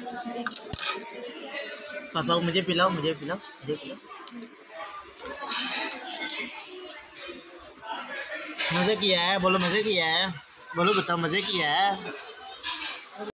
पापा को मुझे पिलाओ, मुझे पिलाओ, मुझे पिलाओ। मज़े किया है, बोलो मज़े किया है, बोलो बताओ मज़े किया है।